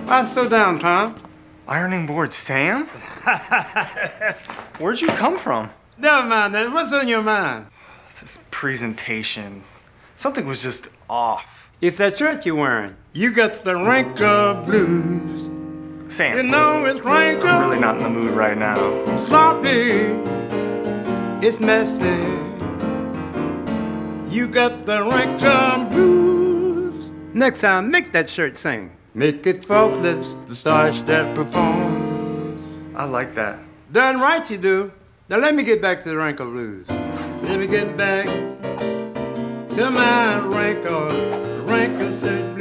Why so down, Tom? Ironing board Sam? Where'd you come from? Never mind that. What's on your mind? This presentation. Something was just off. It's that shirt you're wearing. You got the wrinkle blues. Sam. You know it's wrinkle. I'm really not in the mood right now. Sloppy. It's messy. You got the wrinkle blues. Next time, make that shirt sing. Make it faultless, the starch that performs. I like that. Done right you do. Now let me get back to the wrinkle blues. Let me get back to my wrinkle shirt blues.